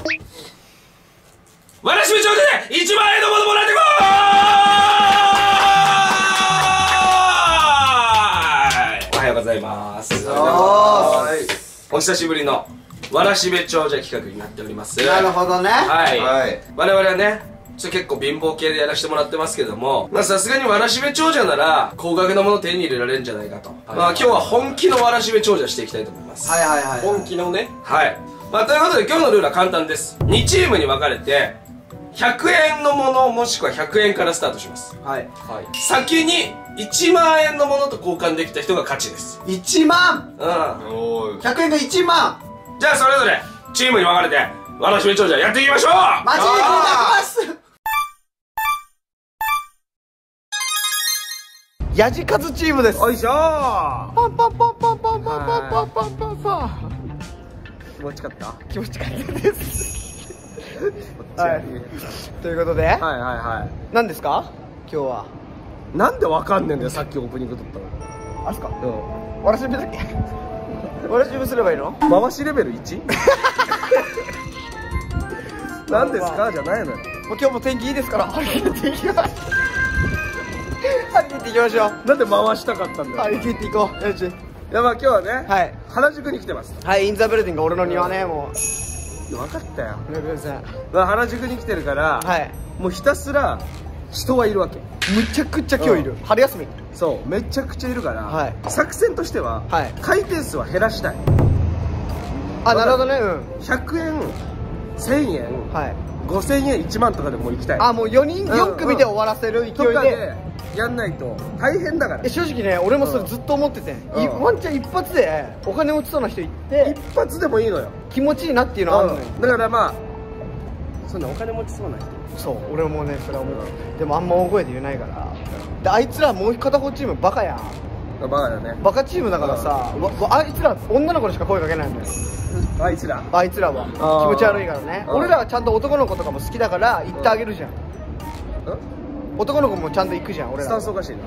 わらしべ長者で1万円のものもらってこーい。おはようございます。お久しぶりのわらしべ長者企画になっております。 なるほどね。 はい、我々はね結構貧乏系でやらせてもらってますけども、まあさすがにわらしべ長者なら高額なもの手に入れられるんじゃないかと、まあ今日は本気のわらしべ長者していきたいと思います。 はいはいはい。 本気のね。はい。まあということで今日のルールは簡単です。2チームに分かれて100円のものもしくは100円からスタートします。はい、はい、先に1万円のものと交換できた人が勝ちです。 1万。うん。100円が1万。 じゃあそれぞれチームに分かれてわらしべ長者やっていきましょう。 マジでいただきます。やじかずチームです。 おいしょー。 パンパンパンパンパンパンパンパンパンパンパン。 気持ちかった？ 気持ちかったです。はい。ということで、はいはいはい。何ですか？今日は。 なんでわかんねえんだよ。さっきオープニング撮ったの。 あ、そっか。うん。わらしべだっけ？わらしべすればいいの？ 回しレベル 1？ 何ですかじゃないのよ。 もう今日も天気いいですから張り切っていきます。張り切っていきましょう。 なんで回したかったんだよ。 張り切っていこう。よし。 いやまあ今日はね、はい、原宿に来てます。 はい、インザビルディング、俺の庭ね、もう分かったよ。 まあ原宿に来てるから、はい、もうひたすら人はいるわけ。 むちゃくちゃ今日いる。春休み。 そうめちゃくちゃいるから、はい、作戦としては、はい、回転数は減らしたい。 あ、なるほどね。うん。 100円1000円、はい、5000円1万とかでもう行きたい。 あ、もう4組で終わらせる勢いでやんないと大変だから。 正直ね、俺もそれずっと思ってて、ワンチャン一発でお金持ちそうな人行って一発でもいいのよ。 気持ちいいなっていうのはあるのよ。 だからまあそんなお金持ちそうな人、 そう俺もねそれは思う。でもあんま大声で言えないから。であいつらもう片方チームバカやん。 バカだね。 バカチームだからさ、あいつら女の子にしか声かけないんだよ。あいつらは気持ち悪いからね。俺らはちゃんと男の子とかも好きだから行ってあげるじゃん。男の子もちゃんと行くじゃん。俺らスタンスおかしいな。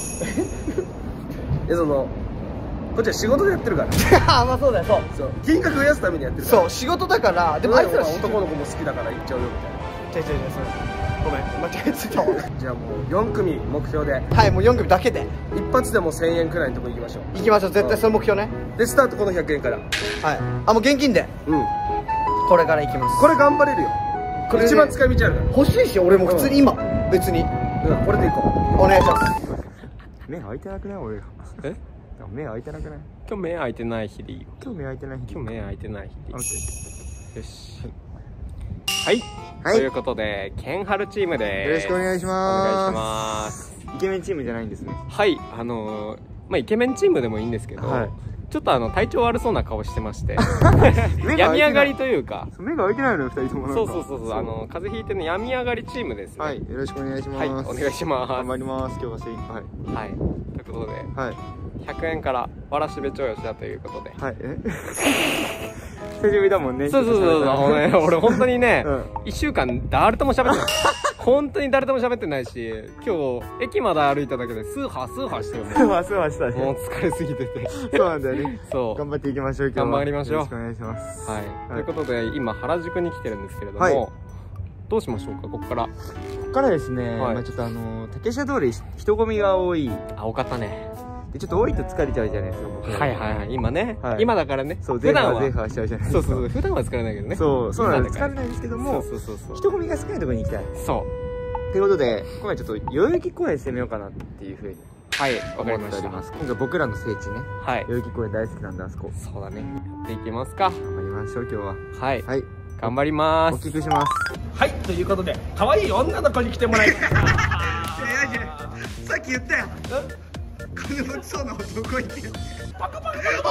そのこっちは仕事でやってるからあ、まあそうだよ。そう金額増やすためにやってるから。 そう仕事だから。でもあいつら男の子も好きだから行っちゃうよみたいな。違うそれごめん間違えてたわ。じゃあもう4組目標で。はい、もう4組だけで一発でも1000円くらいのとこ行きましょう。行きましょう、絶対その目標ね。でスタートこの100円から。はい。あ、もう現金で。うん。これから行きます。これ頑張れるよ。これ一番使い道あるから。欲しいし俺も普通に今別にこれでいこう。お願いします。 目開いてなくない俺ら。え？目開いてなくない？ 今日目開いてない日でいいよ。 今日目開いてない日。 今日目開いてない日でいい。 オッケー。よし。はい。ということでケンハルチームでよろしくお願いします。 お願いします。 イケメンチームじゃないんですね。 はい。まあイケメンチームでもいいんですけど、ちょっと体調悪そうな顔してまして病み上がりというか。 目が開いてないのよ2人とも。 そう風邪ひいてね病み上がりチームですね。 はい、よろしくお願いします。はい、お願いします。 頑張ります。今日は精一杯。 はい。ということで、はい、100円からわらしべ長者ということで。はい。 久しぶりだもんね。 そう俺本当にね1週間誰とも喋ってない。本当に誰とも喋ってないし、今日駅まで歩いただけでスーハーしてる。 スーハーしたね。 もう疲れすぎてて。 そうなんだよね。そう。頑張っていきましょう。 頑張りましょう。 よろしくお願いします。 はい。ということで今原宿に来てるんですけれども、どうしましょうかここから。 ここからですね。まあちょっと竹下通り人混みが多い。 多かったね。 ちょっと多いと疲れちゃうじゃないですか。 はい今ね、今だからね。 そう普段はゼーハーしちゃうじゃないですか。 そう普段は疲れないけどね。 そうなんです。疲れないんですけども、人混みが少ないところに行きたい。そうということで今回ちょっと代々木公園攻めようかなっていうふうにわかりました。 今回僕らの聖地ね。代々木公園大好きなんであそこ。 そうだね。やっていきますか。 頑張りましょう今日は。 はい頑張ります。 お聞きします。 はいということで可愛い女の子に来てもらいます。 さっき言ったよ。金持ちそうな男いてよ。バカ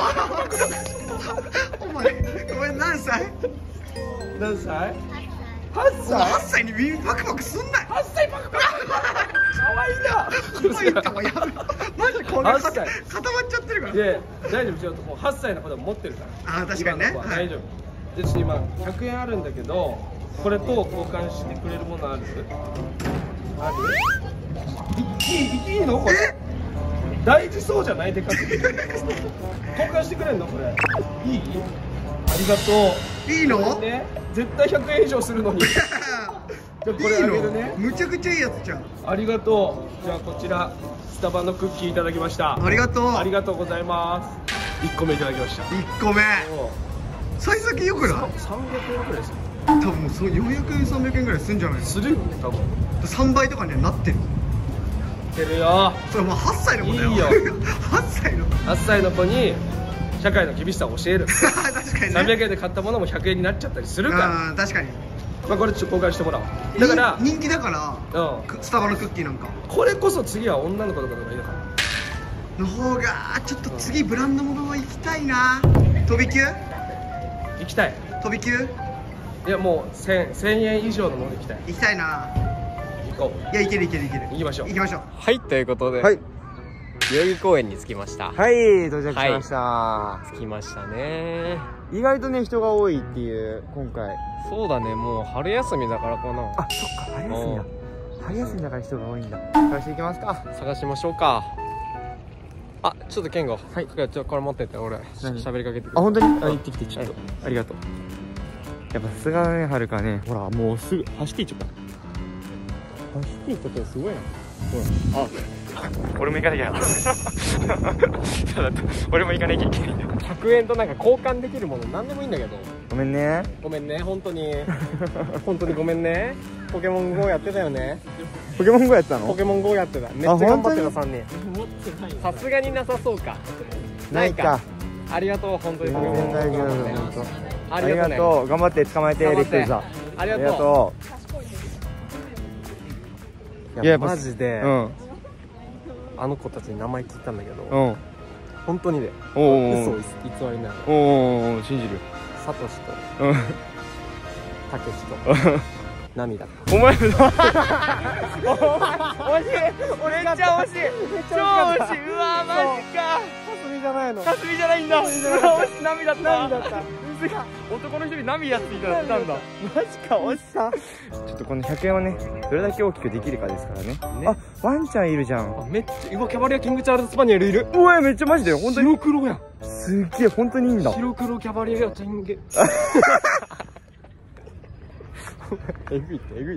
お前何歳 ？8歳に耳パクパクすんなよ。8歳パクパクかわいいな。マジこれ固まっちゃってるから。いや大丈夫。もう8歳の子でも持ってるから。あ、確かにね。大丈夫。で今100円あるんだけど、これと交換してくれるものある？いいのこれ？大事そうじゃない？でかく交換してくれんのこれ？いい？ りがとう。 いいの？ ね、絶対100円以上するのに。じゃあこれあげるね。 むちゃくちゃいいやつじゃん。 ありがとう。じゃあこちらスタバのクッキーいただきました。 ありがとう。 ありがとうございます。1個目いただきました。 1個目。幸先よくない？300 円くらいですよ。 多分もうそう400円300円ぐらいするんじゃない？ するよね多分。 3倍とかにはなってる。 てるよ。 それもう8歳の子だよ。 いいよ。 8 歳の子に社会の厳しさを教える。 確かにね。 300円で買ったものも100円になっちゃったりするから。 確かに。 まあこれちょっと交換してもらおう。だから人気だから、スタバのクッキーなんかこれこそ次は女の子とかでもいいのかなの方がちょっと次ブランド物は行きたいな。飛び級行きたい。 飛び級いやもう1000円以上のもの行きたい。 行きたいな。 行こう。 いやいける。 行きましょう。 はい、ということで、 はい、 代々木公園に着きました。 はい、到着しました。 着きましたね。 意外とね人が多いっていう今回。 そうだね、もう春休みだからかな。 あ、そっか、春休みだ。春休みだから人が多いんだ。探していきますか。 探しましょうか。あ、ちょっと健吾、はい、ちょっとこれ持ってって、俺喋りかけてくる。 あ、本当に？行ってきて、ちょっと、ありがとう。やっぱさすがだね、はるかね。ほら、もうすぐ走っていっちゃった。走っていっちゃったらすごいな。ほら、俺も行かなきゃ。俺も行かなきゃいけない。 100円となんか交換できるものなんでもいいんだけど。 ごめんね。 ごめんね、本当に本当にごめんね。ポケモン GO やってたよね。 ポケモン GO やってたの？ ポケモン GO やってた。めっちゃ頑張ってた3人。さすがになさそうか。 ないか。 ありがとう、本当に。 大丈夫。 ありがとう。 頑張って捕まえて、レックさん。 ありがとう。 いやマジで、あの子たちに名前聞いたんだけど、本当にで嘘を偽りない。 信じる。 サトシとタケシとナミだった。 お前惜しい。俺めっちゃ惜しい。超惜しい。うわマジか。かすみじゃないの。かすみじゃないんだ。惜しい。ナミだった。男の人にナミやっていたんだ。マジか、惜しさ。 ちょっとこの100円はね、どれだけ大きくできるかですからね。あ、ワンちゃんいるじゃん。 めっちゃ、うわ、キャバリアキングチャールズスパニエルいる。 うわ、めっちゃマジで本当に。 白黒や。 すっげえ、本当にいいんだ。 白黒キャバリアキング。えぐいって。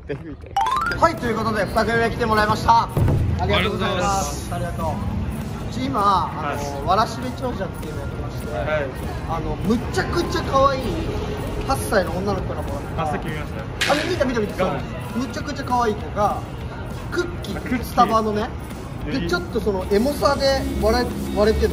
はい、ということで2組目来てもらいました。ありがとうございます。ありがとう。今わらしべ長者っていうのをやってまして、むっちゃくちゃ可愛い8歳の女の子からもらった。 さっき見ましたよ。 見たそう。むちゃくちゃ可愛い子がクッキー、スタバのね。でちょっとそのエモさで割れてる。食べてない。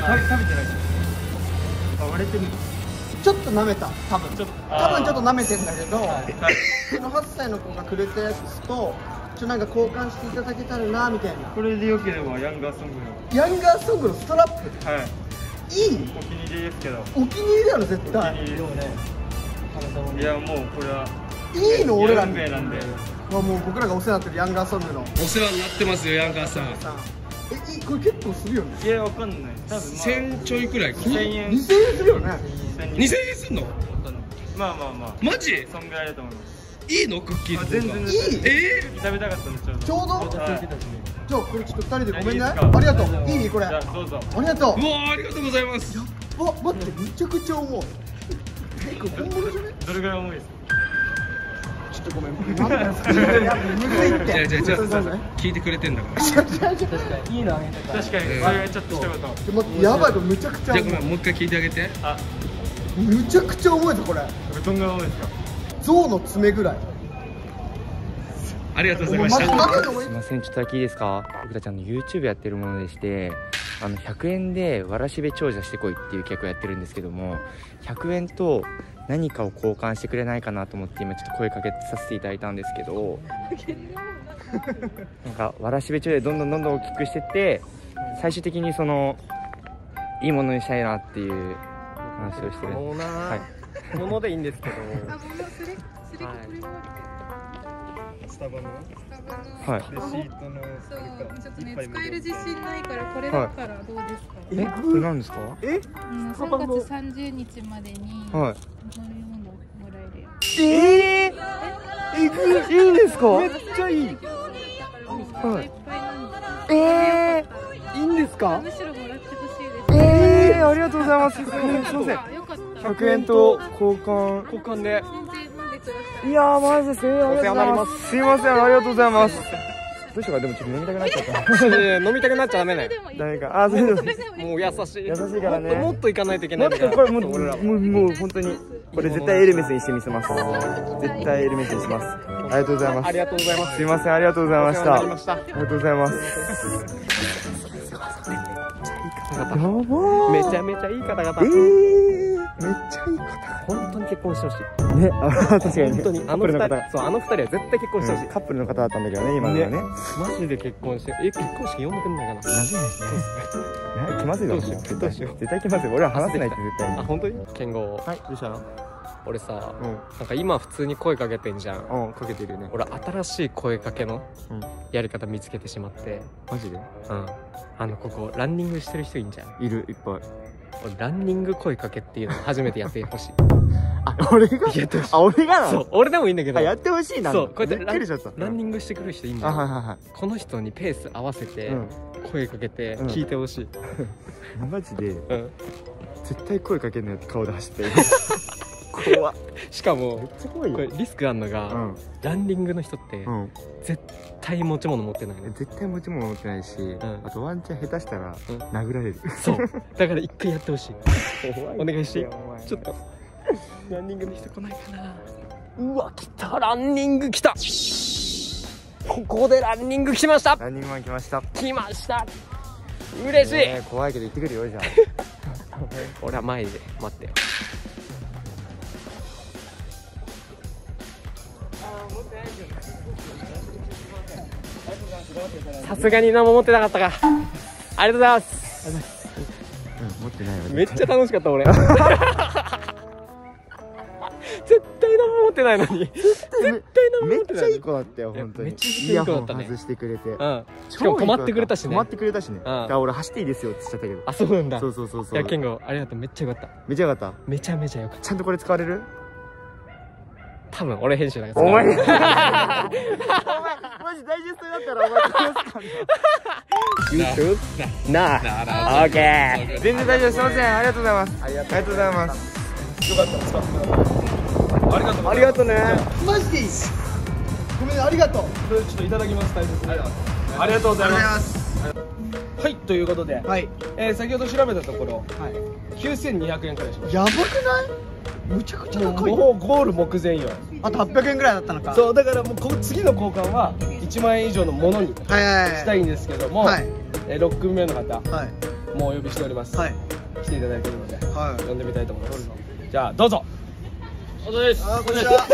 割れてる。ちょっと舐めた。多分ちょっと舐めてんだけど、その8歳の子がくれたやつとなんか交換していただけたらなみたいな。 これでよければヤンガーソングのストラップ。 はい。 いい？ お気に入りですけど。 お気に入りだろ絶対。 いやもうこれはいいの俺らに。 なんで。 まあもう僕らがお世話になってるヤンガーソングの。 お世話になってますよヤンガーさん。 これ結構するよね。 いやわかんない。多分1000ちょいくらいか。 2000円するよね。 2000円すんの？まあマジ？そんぐらいだと思います。いいのクッキー？全然いい。食べたかったんでちょうど。じゃあこれちょっと2人でごめんね。ありがとう。いいこれ。どうぞ。ありがとう。うわありがとうございます。やっば待ってめちゃくちゃ重い。本物じゃね？どれぐらい重いですか？ちょっとごめん。むずいって。聞いてくれてんだから。確かにいいのあげてた。確かにそれちょっと一言。やばいこれむちゃくちゃ重い。じゃあごめんもう一回聞いてあげて。むちゃくちゃ重いぞこれ。どんぐらい重いですか？象の爪ぐらい。ありがとうございました。 すいません、ちょっとだけいいですか？僕たちYouTube やってるものでして、100円でわらしべ長者してこいっていう企画をやってるんですけども、100円と何かを交換してくれないかなと思って今ちょっと声かけさせていただいたんですけどなんかわらしべ長者でどんどん大きくしてって最終的にそのいいものにしたいなっていう話をしてる。 ものでいいんですけど。 スタバのレシートのそうちょっとね使える自信ないからこれだからどうですか？ これなんですか ？3月30日までに飲み物もらえるよ。 いいんですか？ めっちゃいい。 いっぱいいいんですか？ むしろもらってほしいです。 ありがとうございます。すいません。 よかった。 100円と交換で。いやーマジですね、お世話になります。すいません、ありがとうございます。どうしようか、でもちょっと飲みたくなっちゃった。飲みたくなっちゃダメね。ダメか。あ、そうです。もう優しい。優しいからね。もっと行かないといけない。これもう本当にこれ絶対エルメスにしてみせます。絶対エルメスにします。ありがとうございます。ありがとうございます。すいません、ありがとうございました。ありがとうございます。やばー。めちゃめちゃいい方々。めっちゃいい方。本当に結婚してほしい。ね、確かに。本当にあの二人、そうあの二人は絶対結婚してほしい。カップルの方だったんだけどね、今のはね。マジで結婚して、結婚式呼んでくんないかな。マジで。気まずいだろ。どうしよう。絶対気まずい。俺は話せないって絶対に。あ、本当に？健吾。はい。どうしたの？俺さ、なんか今普通に声かけてんじゃん。うん、かけてるよね。俺新しい声かけのやり方見つけてしまって。マジで？うん。ここランニングしてる人いんじゃん。いる、いっぱい。俺ランニング声かけっていうのを初めてやってほしい。あ、俺が？あ、俺がなの？そう、俺でもいいんだけど。やってほしいな。そう、こうやってランニングしてくる人いいんだよ。はいはいはい。この人にペース合わせて声かけて聞いてほしい。マジで？絶対声かけんのよって顔で走ってる。怖っ。しかもこれリスクあるのが、ランニングの人って絶対持ち物持ってないね。絶対持ち物持ってないし、あとワンチャン下手したら殴られる。そうだから一回やってほしい。お願いして。ちょっとランニングの人来ないかな。うわ、来た。ランニング来た。ここでランニング来ました。ランニングマン来ました。来ました。嬉しい。怖いけど行ってくるよ。じゃあ俺は前で待ってよ。さすがに何も持ってなかったか。ありがとうございます。持ってないわ。めっちゃ楽しかった俺。絶対何も持ってないのに。絶対何も持ってない。めっちゃいい子だったよ本当に。めっちゃいい子だったね。外してくれて。しかも止まってくれたしね。止まってくれたしね。だから俺走っていいですよって言っちゃったけど。あ、そうなんだ。そうそうそうそう。いや健吾ありがとう。めっちゃよかった。めっちゃよかった。めちゃめちゃよかった。ちゃんとこれ使われる？多分俺編集だから。お前マジダイジェストだったらお前なあ、オッケー。全然大丈夫。すいません、ありがとうございます。ありがとうございます。よかったら使ってください。ありがとうね。マジでいい。ごめん、ありがとう。これちょっといただきます。大切に。ありがとうございます。はい、ということで、先ほど調べたところ9200円くらいしました。やばくない？むちゃくちゃ高い。もうゴール目前よ。あと800円ぐらいだったのか。そうだからもう次の交換は1万円以上のものにしたいんですけども、6組目の方もうお呼びしております。来ていただいているので呼んでみたいと思います。じゃあどうぞ。お疲れ様です。こんにちは。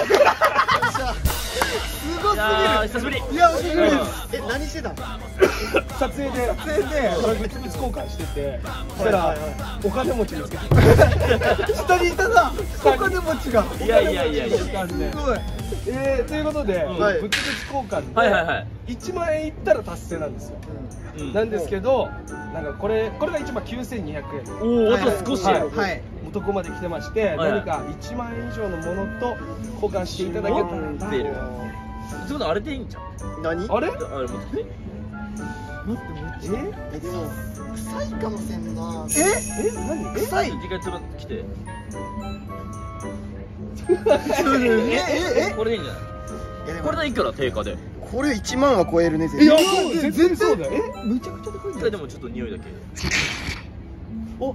すごすぎる。久しぶり。いや久しぶりです。何してたの？撮影で物々交換してて、そしたらお金持ち見つけて。下にいたな。お金持ちが。いやいやいやいや。すごい。ということで物々交換で1万円いったら達成なんですよ。なんですけど、なんかこれが1万9200円。おお、あと少し。とこまで来てまして、何か1万円以上のものと交換していただけたらな。っていうことあれでいいんじゃん。何？あれ？あれ持ってきて。待って、でも臭いかもしれんな。何？臭い？時間ちょっと来て。これでいいんじゃない？これでいいから定価で。これ1万は超えるね。いや、全然そうだよ。めちゃくちゃ高いんだよ。でもちょっと匂いだけ。お、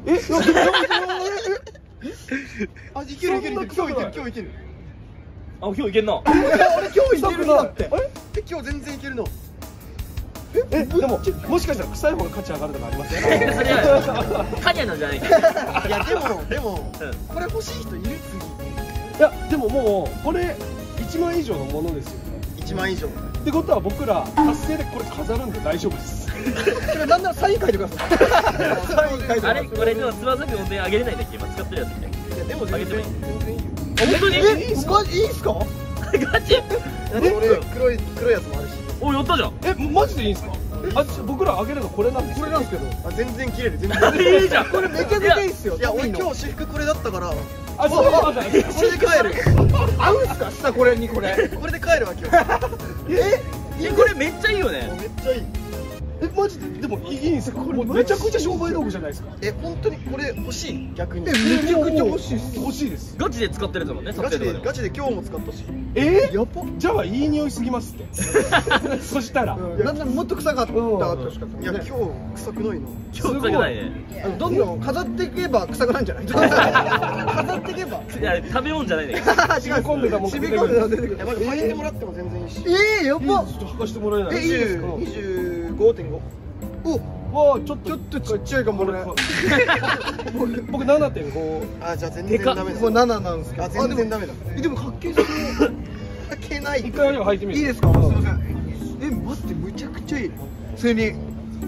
あ、いけるいける。今日いける。あ、今日いけるな。あれ今日いけるなって。今日全然いけるの。でももしかしたら臭い方が価値上がるとかありますよ。それはカニャのじゃないか。いやでもこれ欲しい人いる？次。いやでももうこれ1万以上のものですよね。1万以上。ってことは僕ら達成でこれ飾るんで大丈夫です。なんならサイン書いてください。あれこれでもつまずくのであげれないんだっけ？今使ってるやつね。いやでも全然いいよ。本当に？いいんすか？ガチ？黒いやつもあるし。お、やったじゃん。マジでいいんすか？僕らあげるのこれなんですけど。全然切れる。全然いいじゃん。これめちゃくちゃいいっすよ。いや俺今日私服これだったから。あ、そうだ。これで帰る。合うんすか？下これにこれで帰るわ今日。これめっちゃいいよね。めっちゃいい。マジででもいいんですか？これめちゃくちゃ商売道具じゃないですか？本当にこれ欲しい？逆にめちゃくちゃ欲しいです。欲しいです。ガチで使ってるやつもんね。ガチで今日も使ったし。やっぱじゃあいい匂いすぎますって。そしたらなんならもっと臭かった。確かに。いや今日臭くないな。今日臭くないね。どんどん飾っていけば臭くないんじゃない？飾っていけば。いや食べ物じゃないね。染み込んでたもん。染み込んでた出てくる。まず履いてもらっても全然いいし。やば。ちょっと履かしてもらえない？いいですか？25.5。わあちょっとちっちゃいかもね。僕 7.5。あじゃあ全然ダメだ。もう7なんですけど。全然ダメだ。でもかっけえじゃん。かっけえない。一回履いてみる。いいですか？すみません。待ってむちゃくちゃいい。普通に。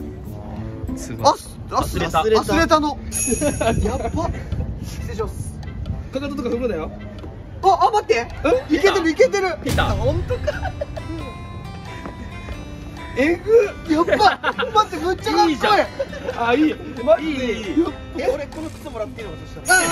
忘れたの。やっば。失礼します。かかととか踏むだよ。待って。いけてるいけてる。本当か。えぐやっば待ってむっちゃかっこいい。あいいいい。俺この靴もらっていいのか？そしたら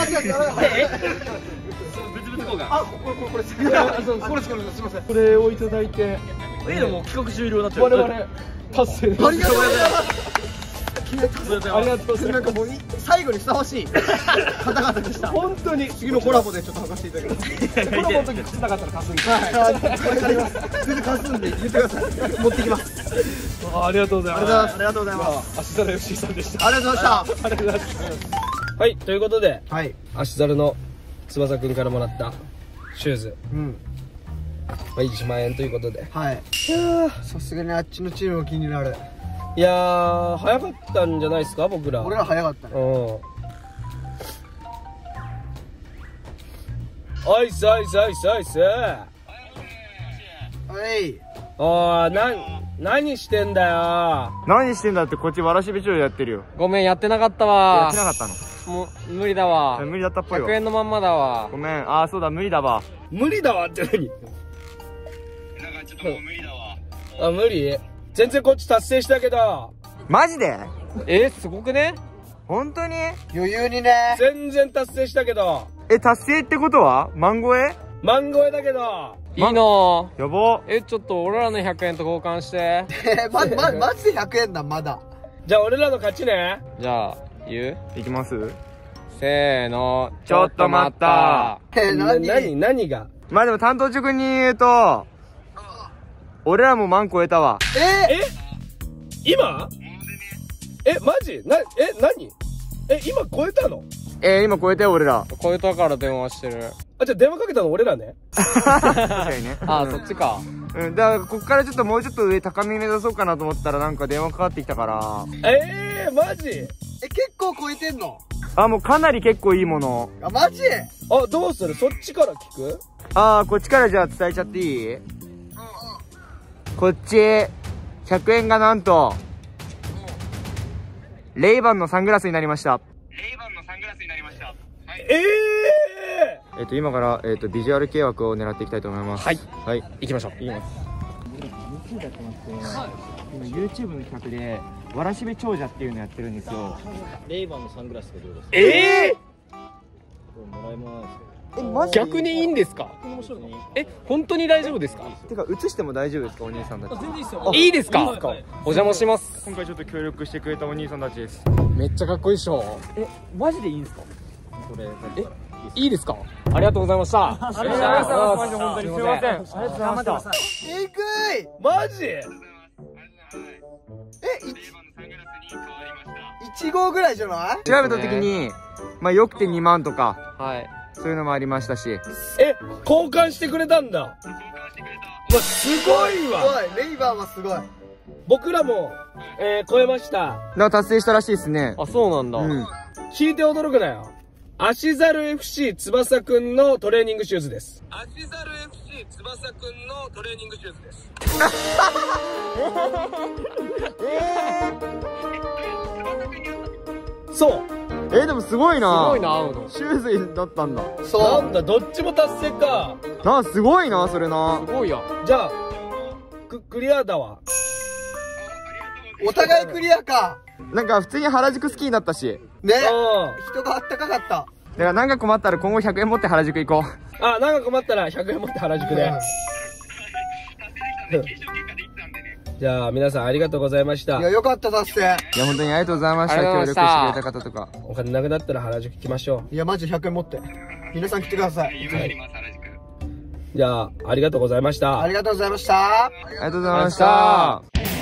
ブツブツ交換。これすみません。これをいただいてでも企画終了になっちゃう。我々達成です。ありがとうございます。ありがとうございます。なんかもう最後にふさわしい方々でした。本当に次のコラボでちょっと履かせていただきます。コラボの時靴なかったら貸すんで。これ借ります。全然貸すんで言ってください。持ってきます。ありがとうございます。ありがとうございます。足皿 FC さんでした。ありがとうございました。ありがとうございます。はい、ということで、足皿の翼くんからもらったシューズ。1万円ということで。さすがにあっちのチームも気になる。いやー早かったんじゃないですか僕ら。俺ら早かったね。アイスアイスアイスアイス。何してんだよ。 何してんだってこっちわらしべ長やってるよ。 ごめんやってなかったわ。 やってなかったの？もう無理だわ。無理だったっぽいわ。100円のまんまだわ。ごめん。そうだ無理だわ。 無理だわって何？なんかちょっともう無理だわ。無理？全然こっち達成したけど。 マジで？ すごくね？ 本当に？ 余裕にね。全然達成したけど。達成ってことは万超え？万超えだけど。 いいの？ やば。 ちょっと俺らの100円と交換して。 マジで100円だまだ。じゃあ俺らの勝ちね。 じゃあ言う？ いきます？ せーの。ちょっと待った。 何が？ まあでも担当直に言うと。俺らも万超えたわ。今？マジ？何？今超えたの？今超えたよ俺ら。 超えたから電話してる。 じゃあ電話かけたの俺らね。 確かにね。 そっちか。 だからこっからちょっともうちょっと上高み目指そうかなと思ったらなんか電話かかってきたから。 マジ？結構超えてんの？ もうかなり結構いいもの。 マジ？どうする？そっちから聞く？ こっちからじゃあ伝えちゃっていい？こっち100円がなんとレイバンのサングラスになりました。今からビジュアル契約を狙っていきたいと思います。はい行きましょう。行きます。YouTube の企画でわらしべ長者っていうのやってるんですよ。 レイバンのサングラスってどうですか？これもらいます。 逆にいいんですか？本当に大丈夫ですか？ てか映しても大丈夫ですか？お兄さんたち。 全然いいですよ。いいですか？お邪魔します。 今回ちょっと協力してくれたお兄さんたちです。 めっちゃかっこいいでしょ。 マジでいいんですか？ これいいですか？ありがとうございました。 ありがとうございます。本当にすみません。ありがとうございました。 えぐい。マジ？1号ぐらいじゃない？ 調べた時によくて2万とかそういうのもありましたし。 交換してくれたんだ。すごいわ。レイバーはすごい。僕らも超えました。 達成したらしいですね。 そうなんだ。 聞いて驚くなよ。足猿 FC 翼くんのトレーニングシューズです。足猿 FC 翼くんのトレーニングシューズです。そう。 でもすごいな。 すごいな。 シューズだったんだ。 なんだ、どっちも達成か。 すごいな、それな。 すごいや。 じゃあクリアだわ。お互いクリアか。 なんか普通に原宿好きになったしね。人があったかかった。だからなんか困ったら今後100円持って原宿行こう。 なんか困ったら100円持って原宿で。 じゃあ皆さんありがとうございました。 いや、よかった達成。 いや、本当にありがとうございました。協力してくれた方とか。 お金なくなったら原宿来ましょう。いや、マジ100円持って。皆さん来てください。 じゃあ、ありがとうございました。 ありがとうございました。 ありがとうございました。